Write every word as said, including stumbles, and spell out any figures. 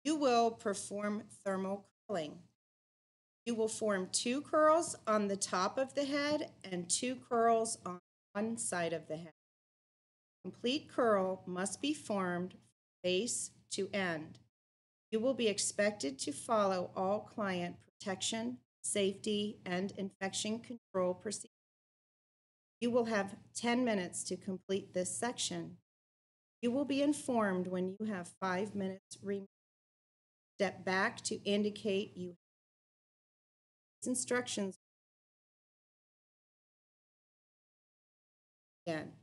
You will perform thermal curling. You will form two curls on the top of the head and two curls on one side of the head. Complete curl must be formed from base to end. You will be expected to follow all client protection, safety, and infection control procedures. You will have ten minutes to complete this section. You will be informed when you have five minutes remaining. Step back to indicate you have instructions again.